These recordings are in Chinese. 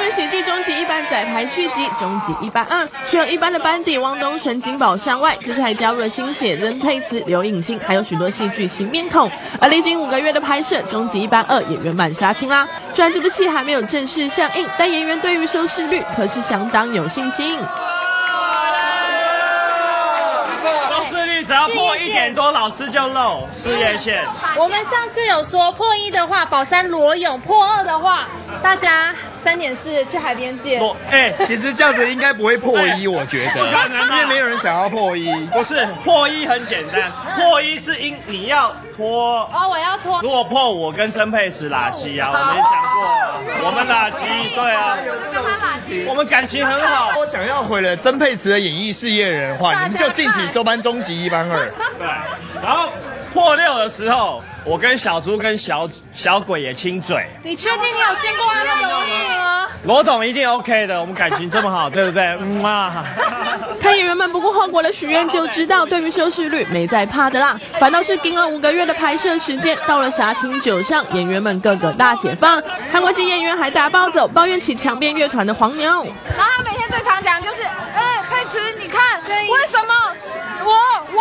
人喜剧终极一班仔排续集《终极一班2》，除了一般的班底汪东城、金宝山外，这次还加入了新血曾沛慈、刘颖欣，还有许多戏剧新面孔。而历经5个月的拍摄，《终极一班2》也圆满杀青啦。虽然这部戏还没有正式上映，但演员对于收视率可是相当有信心。 只要破1点多，老师就露事业线。 我们上次有说破1的话，宝山裸泳；破2的话，大家3.4去海边见。 其实这样子应该不会破1，我觉得，因为没有人想要破1。 不是破1很简单，破1是你要脱哦，我要脱。 如果破5，我跟曾沛慈拉鸡啊，我没讲过，我们拉鸡，对啊，我们感情很好。 我想要毁了曾沛慈的演艺事业的话，你们就敬请收班《终极一班2》。 对，然后破6的时候，我跟小猪跟小鬼也亲嘴。 你确定你有见过他们裸泳吗？ 罗董一定 OK 的，我们感情这么好，对不对？ 看演员们不顾后果的许愿就知道，对于收视率没在怕的啦，反倒是盯了5个月的拍摄时间，到了杀青9上，演员们个个大解放。韩国籍演员还打暴走，抱怨起强编乐团的黄牛。 然后他每天最常讲就是，沛慈，你看为什么我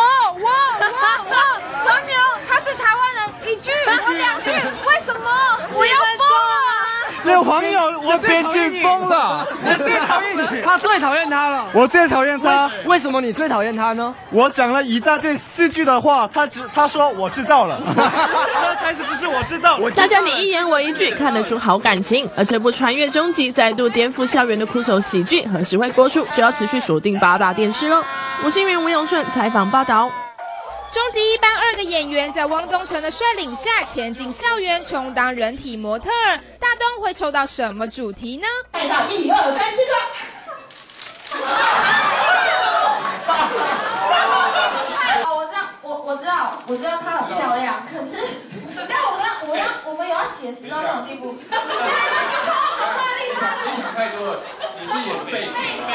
黄牛他是台湾人，1句我2句，为什么我要疯了？ 这黄友，我编剧疯了，我最讨厌你，他最讨厌他了，我最讨厌他。为什么你最讨厌他呢？我讲了一大堆4句的话，他说我知道了，他台词不是我知道。 大家你一言我一句，看得出好感情。而这部穿越终极再度颠覆校园的酷手喜剧，何时会播出，就要持续锁定8大电视喽。吴欣云、吴永顺采访报道。 终极一班2的演员在汪东城的率领下前进校园，充当人体模特儿。大东会抽到什么主题呢？ 带上1、2、3，起我知道她很漂亮，可是，但我们有要写实到那种地步。你想太多了，你是演背。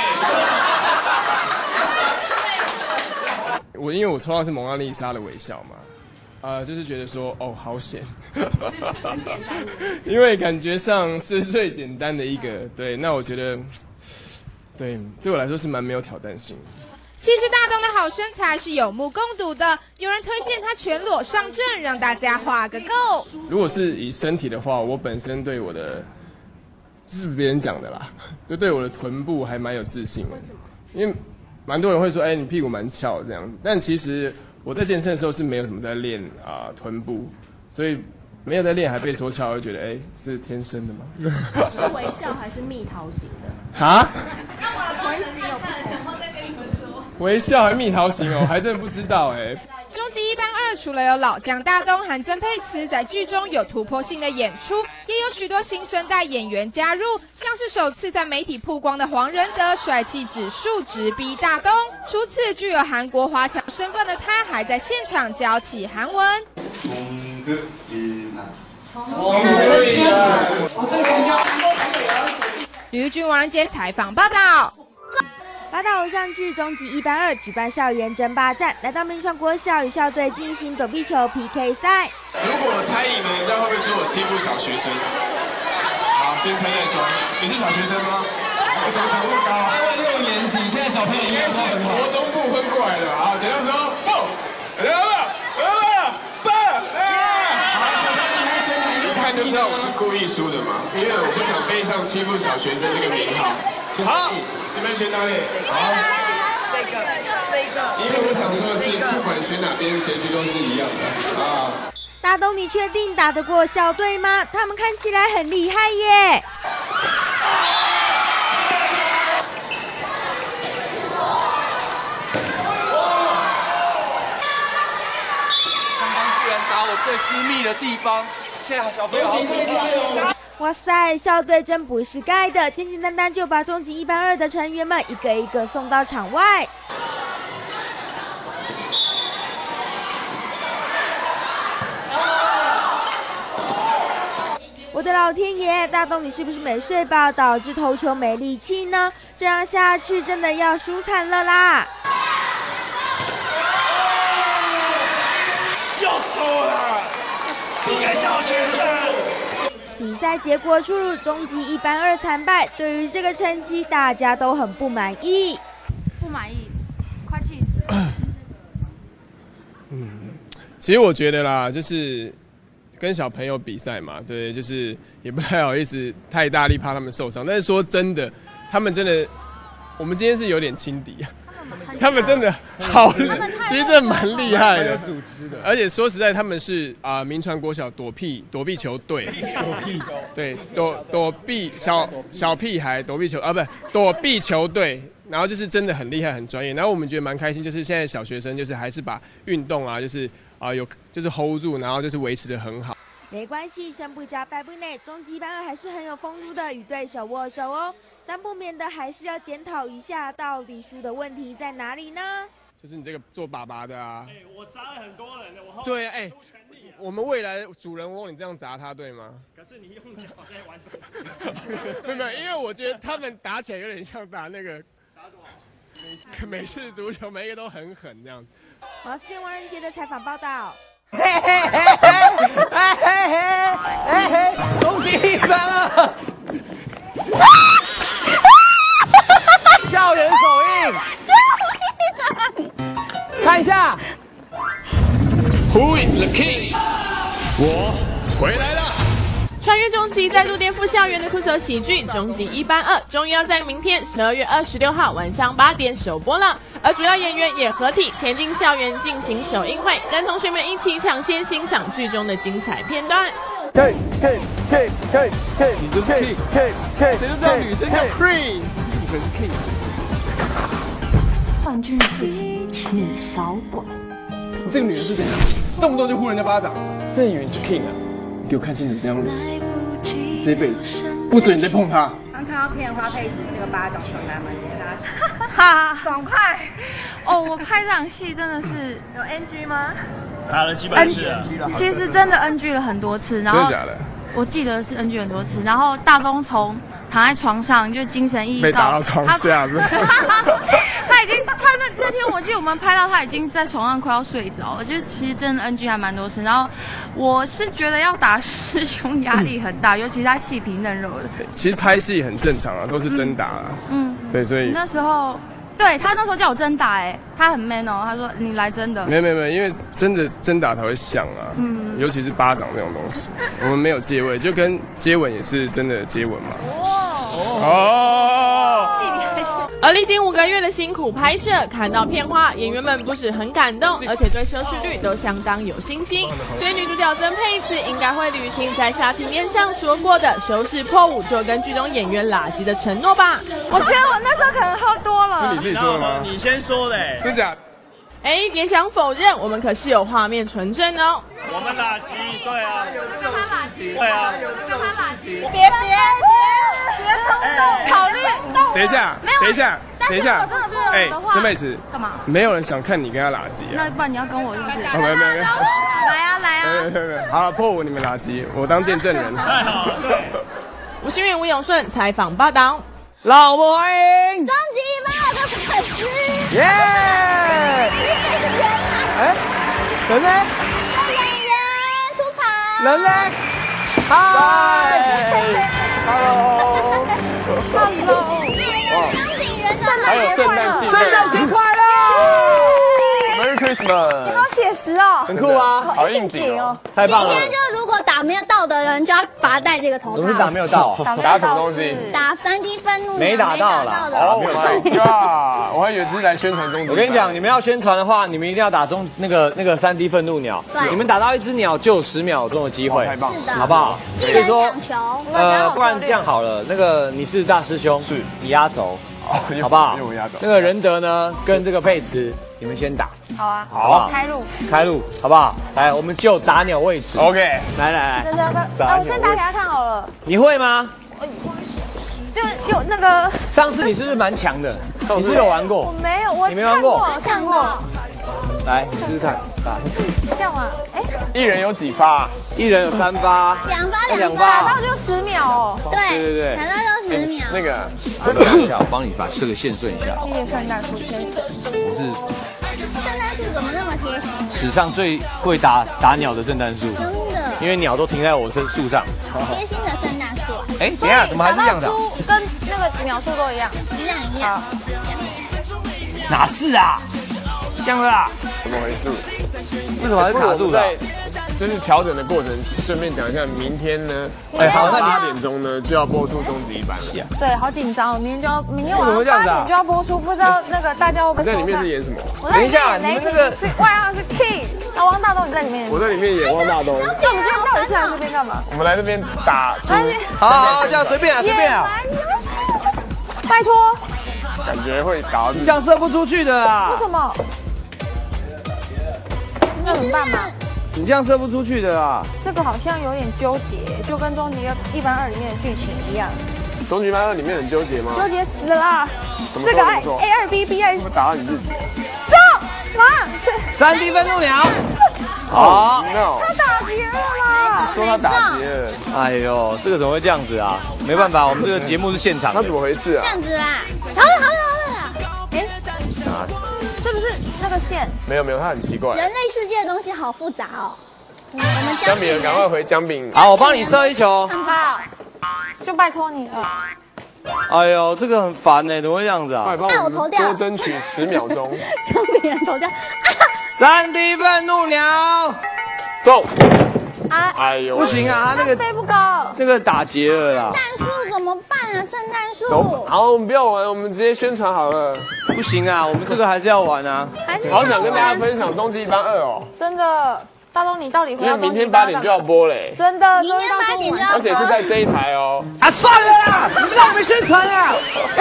因为我抽到是蒙娜丽莎的微笑嘛，就是觉得说哦好险，很简单，因为感觉上是最简单的一个，对，那我觉得，对我来说是蛮没有挑战性的。 其实大东的好身材是有目共睹的，有人推荐他全裸上阵，让大家画个够。 如果是以身体的话，我本身对我的，这是别人讲的啦，就对我的臀部还蛮有自信的，因为蛮多人会说，你屁股蛮翘这样子，但其实我在健身的时候是没有什么在练臀部，所以没有在练还被说翘，我就觉得是天生的吗？ 是微笑还是蜜桃型的？ 啊？ 那我的臀型有不同，然后再跟你们说。 微笑还蜜桃型哦，还真的不知道终极一班2除了有老将大东和曾沛慈在剧中有突破性的演出，也有许多新生代演员加入，像是首次在媒体曝光的黄仁德，帅气指数直逼大东。初次具有韩国华侨身份的他，还在现场教起韩文。于君王仁杰采访报道。 8大偶像剧《终极一班2》举办校园争霸战，来到明传国小与校队进行躲避球 PK 赛。 如果我猜赢了，人家会不会说我欺负小学生？好，先承认说，你是小学生吗？我怎么长那么高？6年级，现在小朋友应该是很好。国中部分过来的，好，剪刀石头布，一看就知道我是故意输的嘛，因为我不想背上欺负小学生这个名号。好。你们选哪里？好，这个。因为我想说的是，不管选哪边，结局都是一样的啊。 大东，你确定打得过校队吗？他们看起来很厉害耶。 刚刚居然打我最私密的地方，现在小朋友好可怕。 哇塞，校队真不是盖的，简简单单就把终极一班2的成员们一个一个送到场外。我的老天爷，大东你是不是没睡饱，导致投球没力气呢？这样下去真的要输惨了啦！又输了，你个小学生！比赛结果出炉，终极一班2惨败。对于这个成绩，大家都很不满意。 不满意，快气死了。 其实我觉得啦，就是跟小朋友比赛嘛，对，就是也不太好意思太大力，怕他们受伤。但是说真的，他们真的，我们今天是有点轻敌啊。他们真的好，其实真的蛮厉害的，组织的。而且说实在，他们是民传国小躲避球队，对，躲避小屁孩躲避球不是躲避球队。然后就是真的很厉害，很专业。然后我们觉得蛮开心，就是现在小学生就是还是把运动啊，就是就是 hold 住，然后就是维持得很好。 没关系，胜不骄败不馁，终极一班2还是很有风度的，与对手握手哦。但不免的还是要检讨一下，到底输的问题在哪里呢？ 就是你这个做爸爸的啊。 我砸了很多人的，我对我们未来主人翁，你这样砸他对吗？ 可是你用脚在玩没有，因为我觉得他们打起来有点像打那个。美式足球，每一个都很狠这样。 毛世天王仁杰的采访报道。 终极一班2，校园首映，看一下。 Who is the king？ 我回来了。 穿越终极，再度颠覆校园的酷手喜剧《终极一班2》终于要在明天12月26号晚上8点首播了。而主要演员也合体前进校园进行首映会，跟同学们一起抢先欣赏剧中的精彩片段。 你就是 king， 谁就知道女生叫 queen， 你可是 king。 冠军的事情请你少管。 这个女人是怎样？动不动就呼人家巴掌，真以为你是 king 啊？给我看清楚这样子，这辈子不准你再碰她。 刚看到片花佩子那个巴掌传来蛮大，哈，爽快！哦，我拍这场戏真的是有 NG 吗？ 打了几百次了， 其实真的 NG 了很多次，然后真的假的？ 我记得是 NG 很多次，然后大东从躺在床上就精神奕奕被打到床下，是不是？ 他那天我记得我们拍到他已经在床上快要睡着了，就是其实真的 NG 还蛮多次。然后我是觉得要打师兄压力很大，尤其是他细皮嫩肉的。 其实拍戏很正常啊，都是真打啊。对，所以那时候。对他那时候叫我真打他很 man 哦，他说你来真的。 没有，因为真的真打才会响啊，尤其是巴掌这种东西，我们没有接吻，就跟接吻也是真的接吻嘛。 而历经5个月的辛苦拍摄，看到片花，演员们不止很感动，而且对收视率都相当有信心。所以女主角曾沛慈应该会履行在沙庭宴上说过的收视破5就跟剧中演员垃圾的承诺吧。 我觉得我那时候可能喝多了。 是你自己说的吗？ 你先说的， 真假？ 别想否认，我们可是有画面存证哦。 我们垃圾，对啊， 干嘛垃圾？ 对啊， 干嘛垃圾？别冲动，考虑。 等一下，曾沛慈， 干嘛？ 没有人想看你跟他垃圾啊。 那不然你要跟我是不是？ 没有。 来啊！ 没有。好了，破5你们垃圾，我当见证人。 太好了，对。 吴欣远、吴永顺采访报道。 让我们欢迎终极一班2的粉丝。 耶！人呢？ 演员出场。 人呢？嗨 ，Hello。 张景元的还有圣诞节快乐 ，Merry Christmas。 好写实哦， 很酷啊， 好应景哦， 太棒了。 今天就如果打没有到的人，就要把他戴这个头套。 什么是打没有到？ 打什么东西？ 打3D 愤怒没打到啦。 Oh my god！ 我还以为是来宣传中。 我跟你讲，你们要宣传的话，你们一定要打中那个3D 愤怒鸟。你们打到一只鸟就有10秒钟的机会， 太棒了， 好不好？ 记得抢球。 不然这样好了，那个你是大师兄，是你压轴，好不好？那个仁德呢，跟这个沛慈，你们先打。 好啊， 好，开路，好不好？来，我们就打鸟位置。 OK， 来， 我先打给他看好了。 你会吗？ 就有那个。 上次你是不是蛮强的？你是不是有玩过？ 我没有， 你没玩过？ 看过。 来，你试试看，打。 这样吗？ 一人有几发？ 一人有3发。 2发。 打到就10秒哦。 对，打到就10秒。 那个， 我帮你把这个线顺一下。 谢谢圣诞树先生。 我是圣诞树怎么那么贴心？ 史上最会打鸟的圣诞树。 真的。 因为鸟都停在我树上。 贴心的圣诞。 哎，等一下，怎么还是这样子？ 跟那个秒数都一样， 一样。 哪是啊？这样子啊？ 怎么回事？ 为什么还是卡住的？ 就是调整的过程，顺便讲一下，明天呢， 好，那 8点钟呢就要播出终极一班了。 对，好紧张，明天晚上8点就要播出，不知道那个大家会不会？ 你在里面是演什么？ 等一下，你们那个外号是 King， 那汪大东你在里面？ 我在里面演汪大东。 那我们今天到底是来这边干嘛？ 我们来这边打猪。 好，这样随便啊，随便啊。 拜托。 感觉会打到自己。 这样射不出去的啦。 为什么？那怎么办嘛？ 你这样射不出去的啦。 这个好像有点纠结，就跟终极一班2里面的剧情一样。 终极一班2里面很纠结吗？ 纠结死了啦！这个 A2B， 会打到你自己。 走，马 3D 愤怒鸟。 好， 他打劫了啦！ 说他打劫了。 哎呦，这个怎么会这样子啊？没办法，我们这个节目是现场。 那怎么回事啊？ 这样子啦。好了。 哎，是不是那个线？ 没有，它很奇怪。 人类世界的东西好复杂哦。我们姜饼人赶快回姜饼。 好，我帮你射一球。 好，就拜托你了。 哎呦，这个很烦呢，怎么会这样子啊？ 那我投掉。 多争取10秒钟。 姜饼人投掉。 3D 愤怒鸟， 走。哎呦， 不行啊，他那个飞不高， 那个打结了啦。 圣诞树怎么办啊？圣诞树。 走，好，我们不要玩，我们直接宣传好了。 不行啊，我们这个还是要玩啊。 好想跟大家分享终极一班2哦。 真的，大东你到底会？ 因为明天8点就要播嘞。 真的， 明天8点就要播， 而且是在这一台哦。 啊，算了啦，你不让我们宣传啊！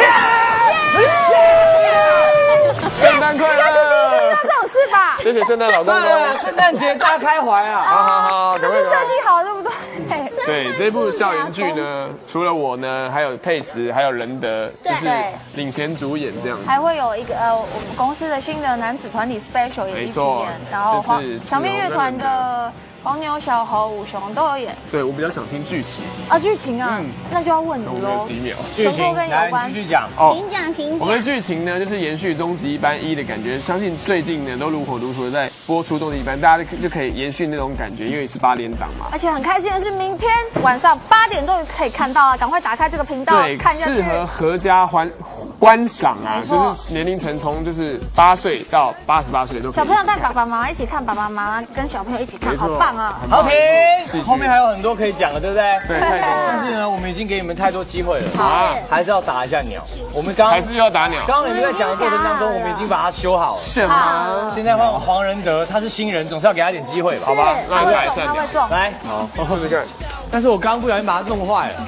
圣诞快乐！ 这种事吧？ 谢谢圣诞老公公。 圣诞节大开怀啊！ 好，赶快设计好对不对？ 对，这部校园剧呢，除了我呢，还有佩慈，还有仁德，就是领衔主演这样子。 还会有一个我们公司的新的男子团体 special 也一起演，然后小面乐团的黄牛、小猴、五熊都有演。 对，我比较想听剧情啊，剧情啊，那就要问你喽。 几秒？ 剧情跟有关， 继续讲哦。 请讲。 我们的剧情呢，就是延续终极一班1的感觉，相信最近呢都如火如荼的在播出终极一班，大家就可以延续那种感觉，因为是8点档嘛。 而且很开心的是，明天晚上8点钟可以看到啊，赶快打开这个频道看下去。 适合合家观赏啊，就是年龄层从就是8岁到88岁都可以。 小朋友带爸爸妈妈一起看，爸爸妈妈跟小朋友一起看，好棒啊！ 好停，后面还有很多可以讲的，对不对？ 对，太多了。 但是呢，我们已经给你们太多机会了， 好， 还是要打一下鸟。我们刚还是要打鸟。 刚刚你们在讲的过程当中，我们已经把它修好了。 是吗？ 现在换黄仁德，他是新人，总是要给他点机会吧？ 好吧，那就来算他会中。 来， 好，试试看。 但是我刚刚不小心把它弄坏了。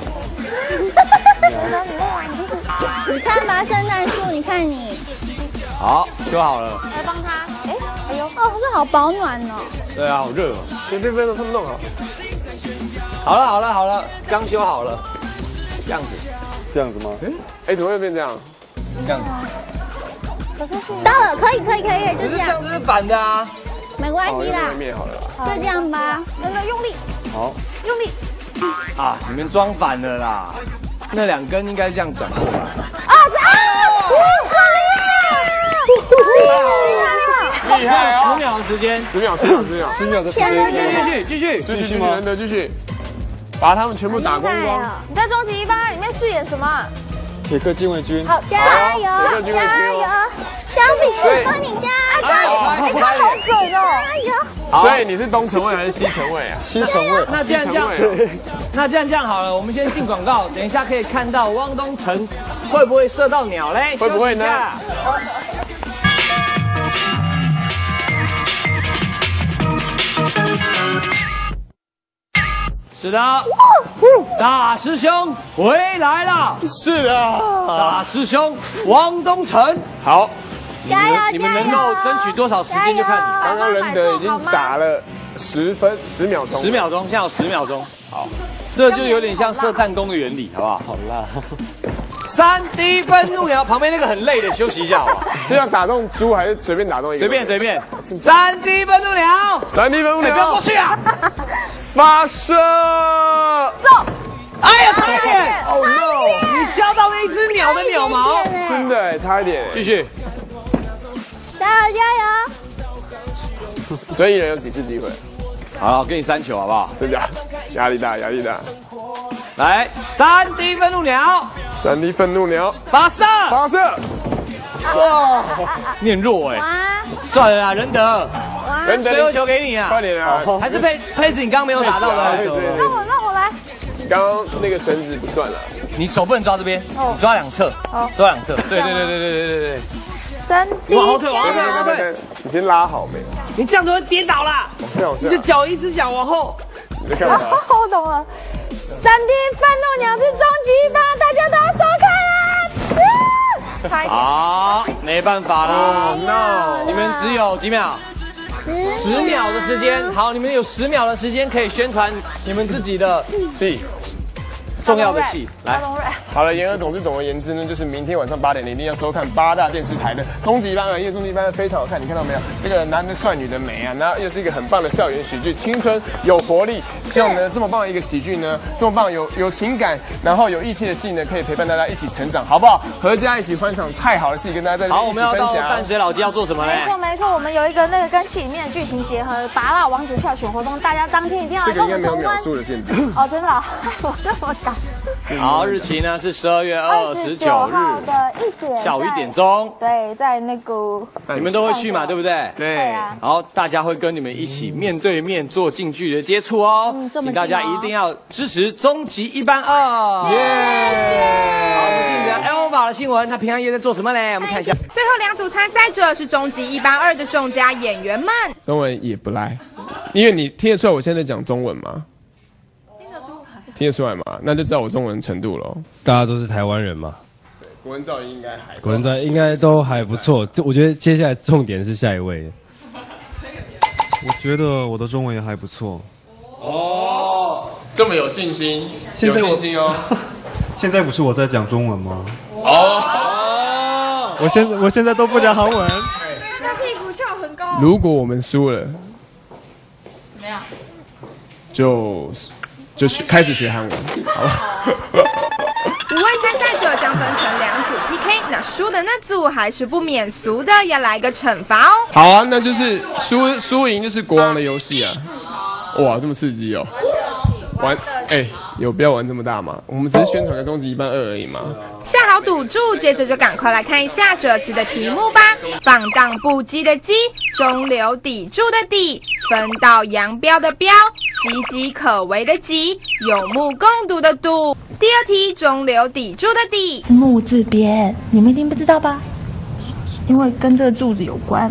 你看吧，圣诞树，你看你。 好，修好了。 来帮他。哎呦， 哦，这好保暖哦。 对啊，好热哦。 这边都他们弄好。 好了，刚修好了。这样子吗？ 哎，怎么会变这样？ 这样子。 到了，可以，就这样。 可是这样子是反的啊。 没关系啦， 面好了啦， 就这样吧。 真的用力。 好， 用力。 啊，你们装反了啦。那2根应该这样转过来。 厉害哦！ 10秒的时间 ，10秒的时间，继续，仁德继续，把他们全部打光光。 你在终极一班2里面饰演什么？ 铁克禁卫军。 好，加油！姜饼帮你加油！ 好准哦！ 加油！ 所以你是东城卫还是西城卫啊？ 西城卫。那这样好了，我们先进广告，等一下可以看到汪东城会不会射到鸟嘞？ 会不会呢？ 是的，大师兄回来了。 是的， 大师兄汪东城。好， 加油！ 你们能够争取多少时间就看你。 刚刚仁德已经打了10秒钟。10秒钟， 现在有10秒钟。好，这就有点像射弹弓的原理，好不好？好啦。3D 愤怒鸟旁边那个很累的，休息一下好不好？ 是要打中猪还是随便打中一个？ 随便。3D 愤怒鸟 ，3D 愤怒鸟， 不要过去啊！ 发射！ 走！ 哎呀，差一点！哦 no！ 你削到那一只鸟的鸟毛， 真的差一点。继续， 加油！ 所以一人有几次机会？ 好，给你3球好不好？ 真的，压力大。 来，3D 愤怒鸟 ，3D 愤怒鸟， 发射， 发射。 哇，你很弱哎。算了啦，仁德，最后球给你啊， 快点啊！ 还是佩子，你刚刚没有打到的。 让我来。 刚刚那个绳子不算了， 你手不能抓这边，你抓2侧，抓2侧。对。 3D， 往后退， 你先拉好没？ 你这样子会跌倒啦。你的脚一只脚往后。 你在干嘛？ 我懂了。3D 愤怒鸟是终极一班，大家都要收看啊！ 好，没办法了 ，no， 你们只有几秒？10秒的时间。好，你们有10秒的时间可以宣传你们自己的戏，重要的戏。来， 好了，言而总之，总而言之呢，就是明天晚上8点，你一定要收看8大电视台的终极班，因为终极班非常好看，你看到没有？这个男的帅，女的美啊，那又是一个很棒的校园喜剧，青春有活力。希望呢，这么棒的一个喜剧呢，这么棒有情感，然后有义气的戏呢，可以陪伴大家一起成长，好不好？合家一起欢赏太好的戏，跟大家在这里好，我们要到淡水老街要做什么呢？ 没错，我们有一个那个跟戏里面的剧情结合，拔蜡王子票选活动，大家当天一定要来跟我们重温。 这个应该没有秒数的限制。 哦，真的，我这么赶。 好，日期呢是12月29日的1点， 下午1点钟。 对，在那个你们都会去嘛，对不对？ 对。 然后大家会跟你们一起面对面做近距离的接触哦，请大家一定要支持终极一班2。好，我们进入 Elva 的新闻，他平常夜在做什么呢？我们看一下。 最后2组参赛者是终极一班2的众家演员们。 中文也不赖，因为你听得出来我现在讲中文吗？听得出来吗？那就知道我中文程度了。 大家都是台湾人嘛， 国文造诣应该还， 国文造诣应该都还不错。我觉得接下来重点是下一位。 我觉得我的中文也还不错。 哦，这么有信心，有信心哦。 现在不是我在讲中文吗？ 哦， 我现在都不讲韩文。 这屁股翘很高。 如果我们输了， 怎么样？ 就是开始学韩文，好吧 ？5位参赛者将分成2组 PK， 那输的那组还是不免俗的，要来个惩罚哦。 好啊，那就是输赢就是国王的游戏啊！哇，这么刺激哦！玩有必要玩这么大吗？我们只是宣传个终极一班2而已嘛。 下好赌注，接着就赶快来看一下这次的题目吧。放荡不羁的羁，中流砥柱的砥，分道扬镳的镳，岌岌可危的岌，有目共睹的睹。第2题，中流砥柱的砥， 木字边，你们一定不知道吧？因为跟这个柱子有关。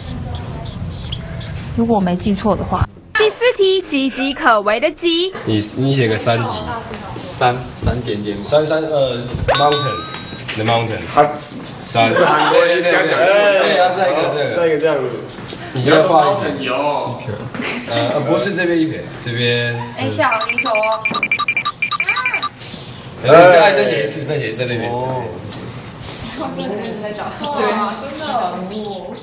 如果我没记错的话。 第4题，岌岌可危的岌， 你写个3级，3点点，3 mountain the mountain， 3，对啊，再一个这样子，你就要画一撇，不是这边一撇，这边， 下好离手哦， 再写一次，在那边。 对啊，真的。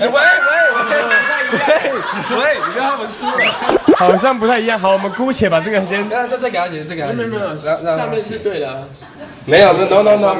喂，你跟他们输了， 好像不太一样。好，我们姑且把这个先， 再给他写，再给他写。没有， 下面是对的啊。 没有 ，no，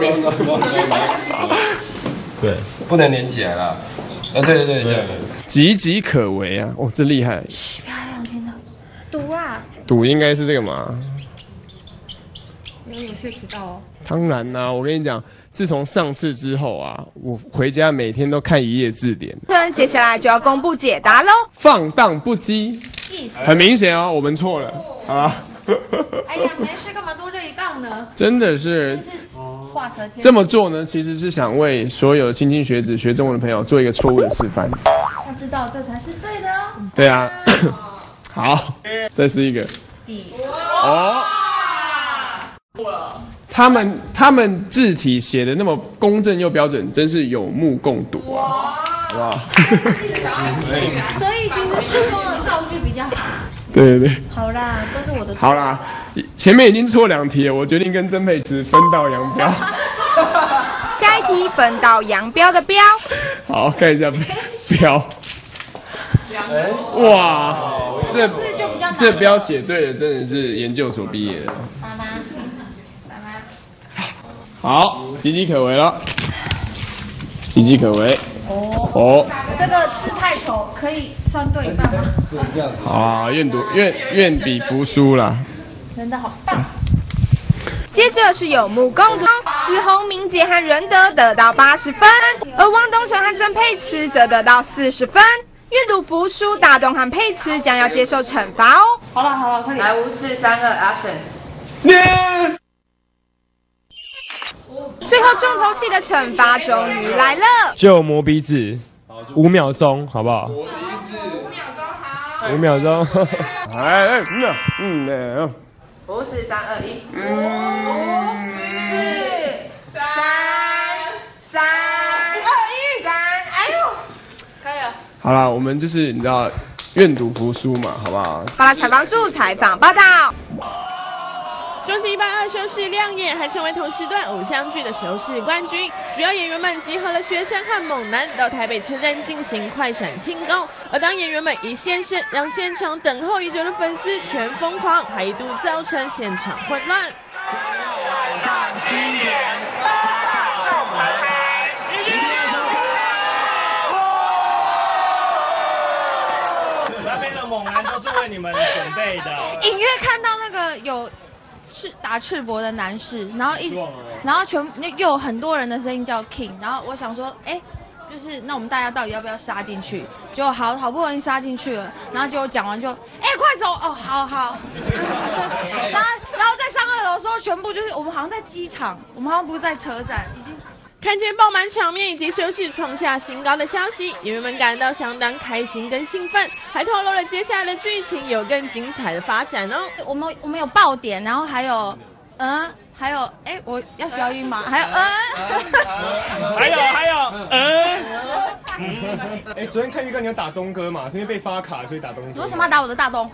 对，不能连起来啦。对， 岌岌可危啊！哦，这厉害。 漂亮，天哪！赌啊！ 赌应该是这个嘛？ 有学迟到哦。 当然啦，我跟你讲。自从上次之后啊，我回家每天都看一页字典。 接下来就要公布解答喽。 放荡不羁，很明显哦，我们错了，好吧？ 哎呀，没事，干嘛多这一杠呢？ 真的是， 画蛇添这么做呢，其实是想为所有菁青学子学中文的朋友做一个错误的示范。 要知道这才是对的哦。 对啊，好，这是一个。哦。他们字体写的那么公正又标准，真是有目共睹啊！好不好？ 所以其实书中的造句比较好。 对。 好啦，都是我的错。 好啦，前面已经错2题了，我决定跟曾沛慈分道扬镳。 下一题，分道扬镳的镳。 好，看一下镳。哇，这镳写对了，真的是研究所毕业的。好，岌岌可危了，岌岌可危。哦， 这个字太丑，可以算对一半吗？ 好啊，愿比服输啦。 真的好棒。 接着是有木工、子鸿、明杰和仁德得到80分，而汪东城和曾沛慈则得到40分。阅读服输，大东和沛慈将要接受惩罚哦。 好了，快点！ 来，5、4、3、2 ，Action！ 最后重头戏的惩罚终于来了， 就磨鼻子，5秒钟，好不好？磨鼻子，5秒钟，好。5秒钟。哎，5秒 ，5、4、3、2、1，5、4、3、3、2、1，3，哎呦，可以了。 好了，我们就是你知道，愿赌服输嘛，好不好？ 好了，采访组采访报道。 终极一班2收视亮眼，还成为同时段偶像剧的收视冠军。主要演员们集合了学生和猛男到台北车站进行快闪庆功。而当演员们一现身，让现场等候已久的粉丝全疯狂，还一度造成现场混乱。 晚上7点那边的猛男都是为你们准备的。 隐约看到那个有打赤膊的男士，然后又有很多人的声音叫 King， 然后我想说，就是那我们大家到底要不要杀进去？结果好不容易杀进去了，然后结果讲完就，快走哦，好。然后在上2楼的时候，全部就是我们好像在机场，我们好像不是在车站，已经。 看见爆满场面以及收视创下新高的消息，演员们感到相当开心跟兴奋，还透露了接下来的剧情有更精彩的发展哦。 我们有爆点，然后还有我要消音吗？还有昨天看预告你要打东哥嘛，是因为被发卡所以打东哥。 你为什么要打我的大东？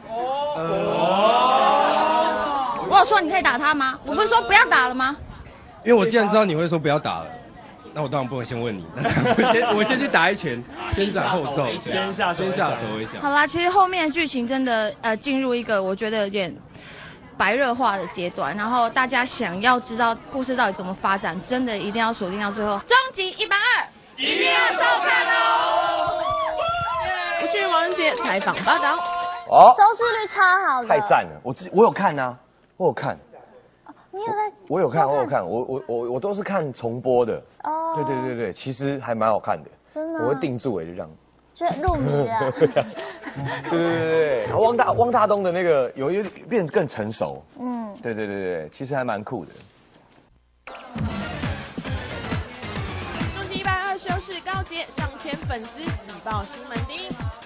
我有说你可以打他吗？我不是说不要打了吗？ 因为我既然知道你会说不要打了，那我当然不能先问你，我先去打一拳，先斩后奏，先下手一下。 好啦，其实后面的剧情真的进入一个我觉得有点白热化的阶段，然后大家想要知道故事到底怎么发展，真的一定要锁定到最后。终极一班2，一定要收看哦！ 我是王仁杰采访报道。 收视率超好的， 太赞了！我有看啊，我有看。 你有在？ 我有看，我都是看重播的。哦，对，其实还蛮好看的。 真的？ 我会定住就这样。 就入迷了。 对。然后汪大东的那个有一点变更成熟。对，其实还蛮酷的。 终极一班2收视告捷，上千粉丝挤爆西门町。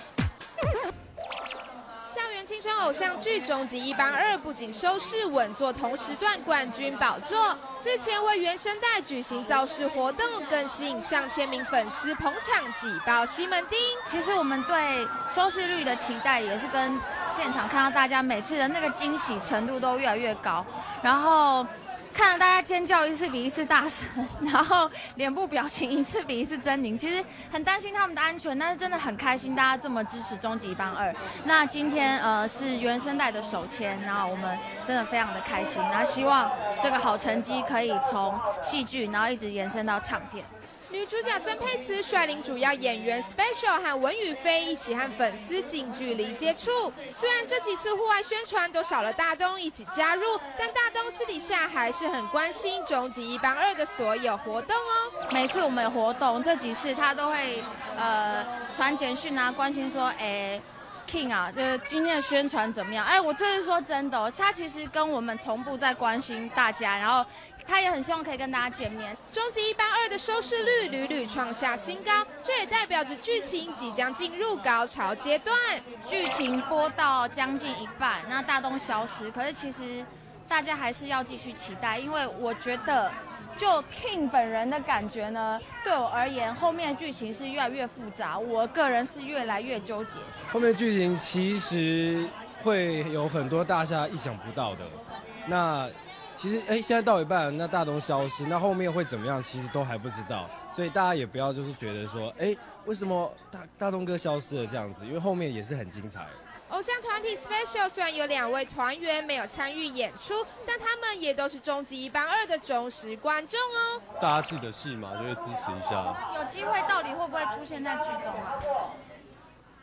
校园青春偶像剧《终极一班2》不仅收视稳坐同时段冠军宝座，日前为原声带举行造势活动，更吸引上千名粉丝捧场挤爆西门町。 其实我们对收视率的期待也是跟现场看到大家每次的那个惊喜程度都越来越高，然后看了大家尖叫一次比一次大声，然后脸部表情一次比一次狰狞，其实很担心他们的安全，但是真的很开心大家这么支持终极一班2。那今天是原声带的首签，然后我们真的非常的开心，然后希望这个好成绩可以从戏剧然后一直延伸到唱片。 女主角曾沛慈率领主要演员 Special 和文宇飞一起和粉丝近距离接触。虽然这几次户外宣传都少了大东一起加入，但大东私底下还是很关心终极一班2的所有活动哦。 每次我们有活动，这几次他都会传简讯啊，关心说King 啊，今天的宣传怎么样？我这是说真的他其实跟我们同步在关心大家，然后他也很希望可以跟大家见面。 终极一班2的收视率屡屡创下新高，这也代表着剧情即将进入高潮阶段。 剧情播到将近一半，那大东消失，可是其实大家还是要继续期待，因为我觉得就 King 本人的感觉呢，对我而言，后面的剧情是越来越复杂，我个人是越来越纠结。 后面的剧情其实会有很多大家意想不到的。那其实现在到一半，那大东消失，那后面会怎么样？其实都还不知道，所以大家也不要就是觉得说，为什么大东哥消失了这样子？因为后面也是很精彩。 偶像团体 Special 虽然有2位团员没有参与演出，但他们也都是终极一班2的忠实观众哦。 大家自己的戏嘛，就会支持一下。 有机会到底会不会出现在剧中啊？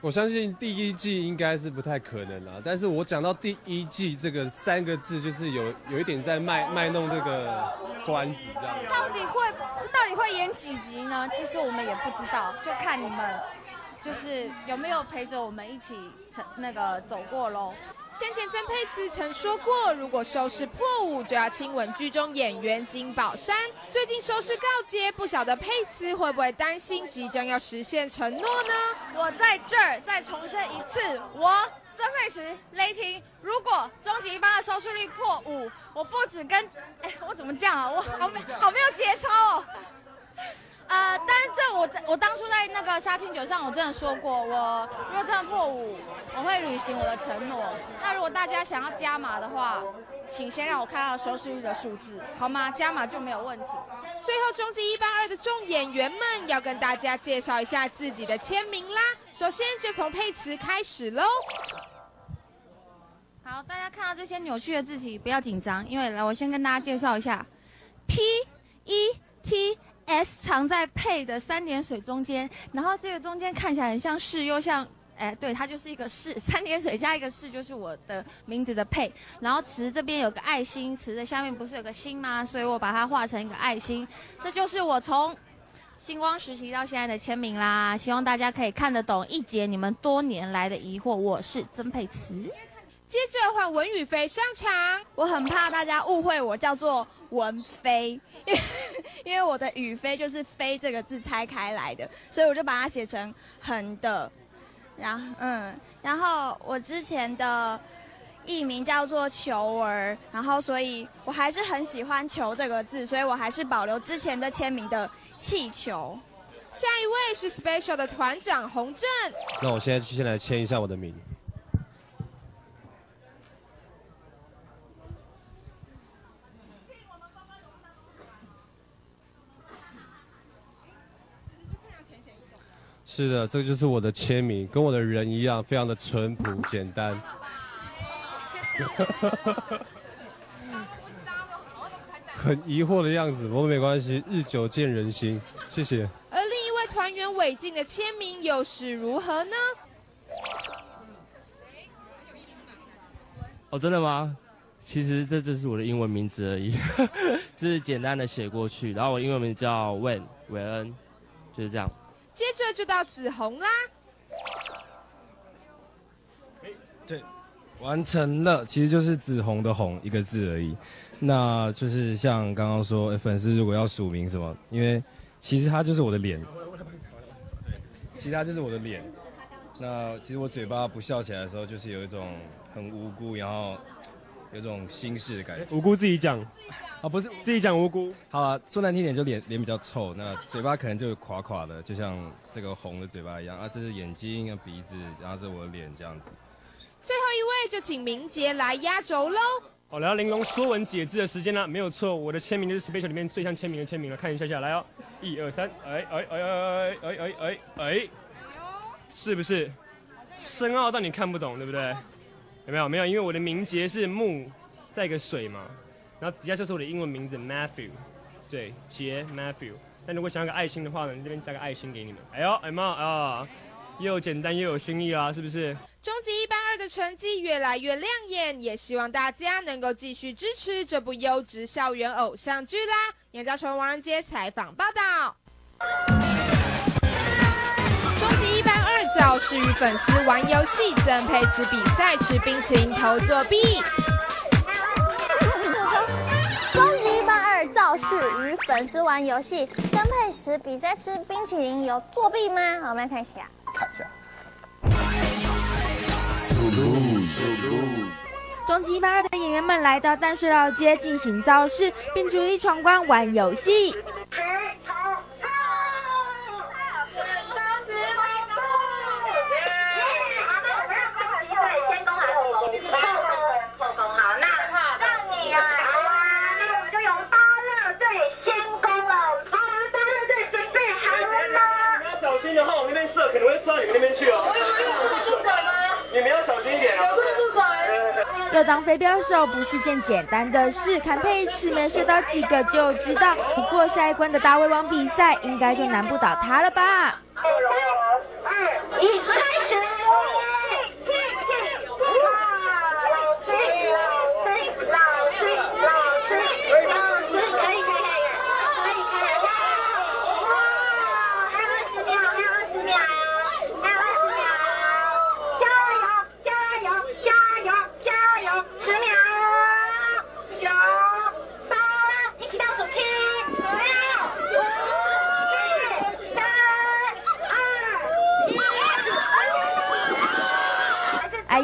我相信第一季应该是不太可能啦，但是我讲到第一季这个3个字，就是有一点在卖弄这个关子这样。 到底会演几集呢？其实我们也不知道，就看你们就是有没有陪着我们一起走过咯。 先前曾沛慈曾说过，如果收视破5，就要亲吻剧中演员金宝山。最近收视告捷，不晓得沛慈会不会担心即将要实现承诺呢？ 我在这儿再重申一次，我曾沛慈雷霆，如果终极一班的收视率破5，我不止跟我怎么讲啊？我好没有节操哦。但是我当初在那个杀青酒上，我真的说过，我如果真的破5，我会履行我的承诺。那如果大家想要加码的话，请先让我看到收视率的数字，好吗？加码就没有问题。 最后，终极一班2的众演员们要跟大家介绍一下自己的签名啦。首先就从沛慈开始喽。 好，大家看到这些扭曲的字体不要紧张，因为我先跟大家介绍一下 ，P-E-T。S 藏在沛的3点水中间，然后这个中间看起来很像是，又像，对，它就是一个是，3点水加一个是，就是我的名字的沛。然后词这边有个爱心，词的下面不是有个心吗？所以我把它画成一个爱心，这就是我从星光实习到现在的签名啦。希望大家可以看得懂，一解你们多年来的疑惑。我是曾沛慈。 接着换文宇飞上场， 我很怕大家误会我叫做文飞，因为我的宇飞就是飞这个字拆开来的，所以我就把它写成横的。然后我之前的艺名叫做球儿，然后所以我还是很喜欢球这个字，所以我还是保留之前的签名的气球。 下一位是 Special 的团长洪正， 那我现在先来签一下我的名。是的，这个就是我的签名，跟我的人一样，非常的淳朴简单。很疑惑的样子，不过没关系，日久见人心，谢谢。 而另一位团员韦静的签名又是如何呢？ 哦，真的吗？其实这就是我的英文名字而已，就是简单的写过去。然后我英文名叫韦恩，就是这样。 接着就到子红啦。 对，完成了，其实就是紫红的红一个字而已。那就是像刚刚说，粉丝如果要署名什么，因为其实他就是我的脸，其实他就是我的脸。那其实我嘴巴不笑起来的时候，就是有一种很无辜，然后有种心事的感觉。 无辜自己讲，啊不是自己讲无辜。 好了，说难听点就脸比较臭，那嘴巴可能就垮垮的，就像这个红的嘴巴一样啊。这是眼睛、鼻子，然后这是我的脸这样子。 最后一位就请明杰来压轴喽。 好，来到玲珑说文解字的时间了，没有错，我的签名就是 Special 里面最像签名的签名了，看一下来哦，1、2、3，是不是深奥到你看不懂，对不对？有没有？因为我的名节是木，再一个水嘛，然后底下就是我的英文名字 Matthew， 对，杰 Matthew。但如果想要个爱心的话呢，这边加个爱心给你们。有没有啊？又简单又有新意啦，是不是？ 终极一班2的成绩越来越亮眼，也希望大家能够继续支持这部优质校园偶像剧啦。杨家纯、王仁杰采访报道。终极一班2教室与粉丝玩游戏，曾沛慈比赛吃冰淇淋偷作弊。 终极一班2教室与粉丝玩游戏，曾沛慈比赛吃冰淇淋有作弊吗？我们来看一下。 终极一班2的演员们来到淡水老街进行造势，并逐一闯关玩游戏。 小心的话，我那边射可能会射到你们那边去哦。你们要小心一点哦。 要当飞镖手不是件简单的事，看沛慈没射到几个就知道。不过下一关的大胃王比赛，应该就难不倒他了吧？3、2、1，开始。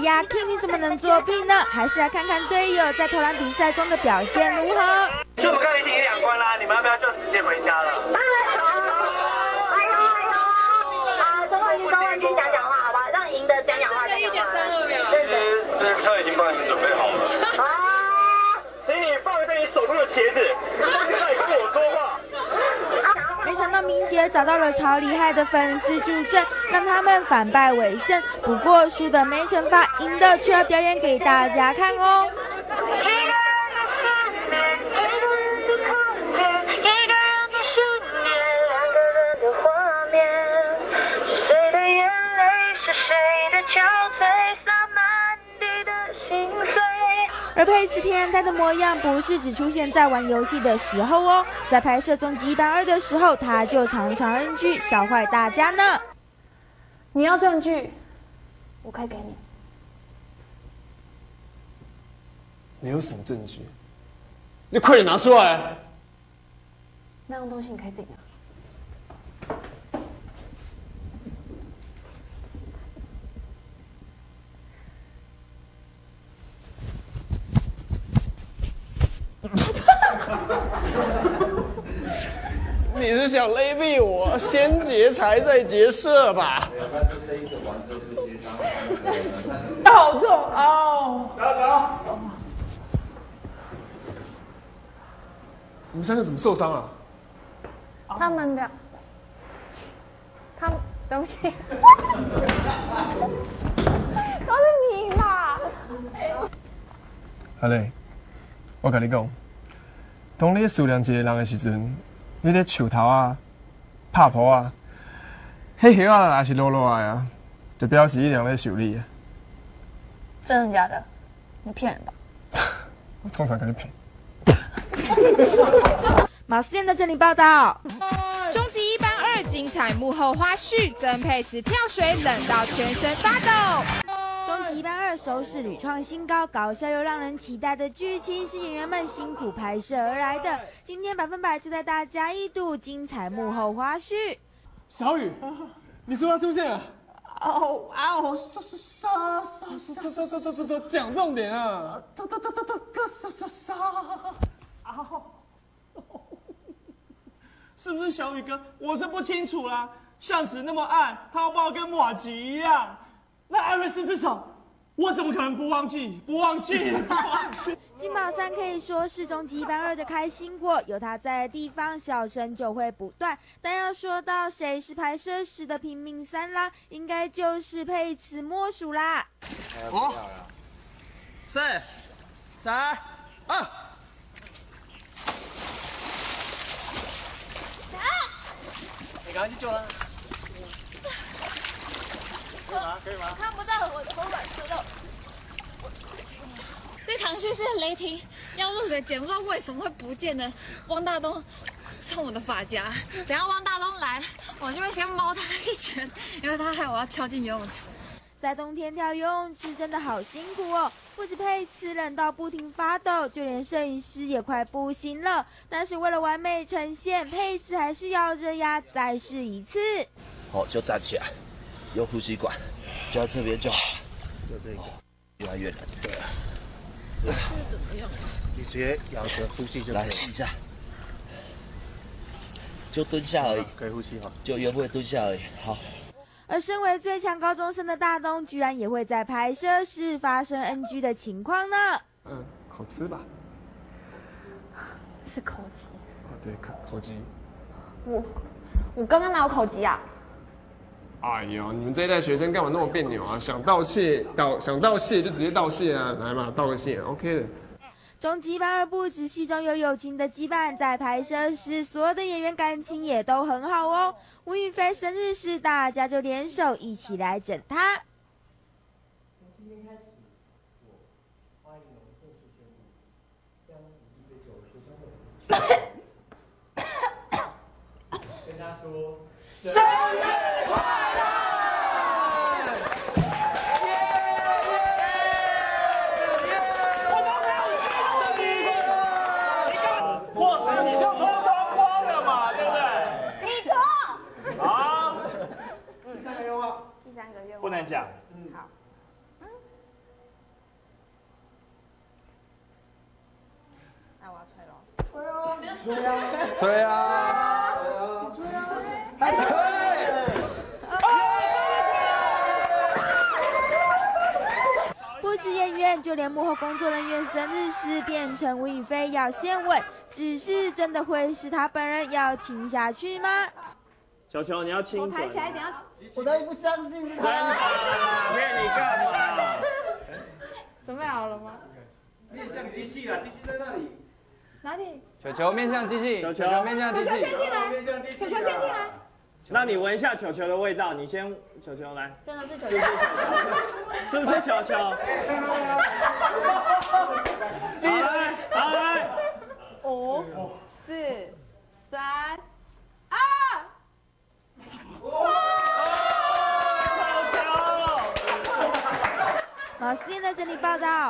呀 ，King 你怎么能作弊呢？还是来看看队友在投篮比赛中的表现如何。 就我们刚才已经赢2关啦，你们要不要就直接回家了？ 中文君讲讲话好不好？让赢的讲讲话，讲讲话。 其实这车已经帮你们准备好了。请你放下你手中的茄子，再跟我说话。 没想到明杰找到了超厉害的粉丝助阵，让他们反败为胜。不过输的没惩罚，赢的却要表演给大家看哦。而佩慈天然呆的模样不是只出现在玩游戏的时候哦，在拍摄终极182的时候，他就常常 NG 笑坏大家呢。 你要证据，我可以给你。 你有什么证据？你快点拿出来！ 那样东西你可以自己拿。 你是想勒毙我，先劫财再劫色吧？ 好痛啊！走。 你们3个怎么受伤了？ 他们，对不起，都是你嘛。 阿磊，我跟你讲，当你数量一个人的时阵，你咧树头啊、拍坡啊，迄叶啊若是落落来啊，就表示伊人咧修理啊。 真的假的？你骗人吧？ 我常常跟你骗。 马思燕在这里报道。 终极182精彩幕后花絮，曾沛慈跳水冷到全身发抖。 终极182收视屡创新高，搞笑又让人期待的剧情是演员们辛苦拍摄而来的。今天100%就带大家一睹精彩幕后花絮。 小雨，你说他出现了？讲重点啊！ 是不是小雨哥？我是不清楚啦。巷子那么暗，涛爆跟马吉一样。那艾瑞斯之手，我怎么可能不忘记？ 金宝3可以说是终极182的开心果，有他在的地方，笑声就会不断。但要说到谁是拍摄时的拼命3啦，应该就是佩慈莫属啦。 哦，4、3、2。你赶快去救他。可以吗？ 看不到我的手软知道。这场戏是雷霆要入水捡不到为什么会不见的汪大东冲我的发夹，等下汪大东来，我就会先猫他一拳，因为他害我要跳进游泳池。 在冬天跳游泳池真的好辛苦哦，不止佩慈冷到不停发抖，就连摄影师也快不行了。但是为了完美呈现，佩慈还是咬着牙再试一次。 好，就站起来，用呼吸管，就在这边就好，就这个，越来越难。对啊。 这怎么样？你直接咬着呼吸就可以。 来试一下，就蹲下而已， 可以呼吸哈， 就约会蹲下而已。好。 而身为最强高中生的大东，居然也会在拍摄时发生 NG 的情况呢。 口吃吧。 是口疾。 哦，对，口疾。 我刚刚哪有口疾啊？ 哎呦，你们这一代学生干嘛那么别扭啊？想道谢就直接道谢啊！来嘛，道个谢 ，OK 的。 终极182不止戏中有友情的羁绊，在拍摄时所有的演员感情也都很好哦。吴允霏生日时，大家就联手一起来整她。 从今天开始，我欢迎我们正式宣布，将以1杯酒学生会跟大家说生日快乐！ 或许你就脱光光了嘛，对不对？ 你脱。 好。 第3个愿望。 第3个愿望。 不能讲。 好。 吹啊！还吹！ 不止演员，就连幕后工作人员生日时变成吴雨霏要先问，只是真的会是他本人要亲下去吗？ 球球，你要亲我抬起来一点，要我当然不相信他。 骗你干嘛？ 准备好了吗？ 面向机器啦，机器在那里。 哪里？ 球球面向机器，球球面向机器。 球球先进来，球球先进来。 那你闻一下球球的味道，你先，球球来。 真的是球球。 是不是球球？好来，好来。 5、4、3、2。 毛思燕在这里报道。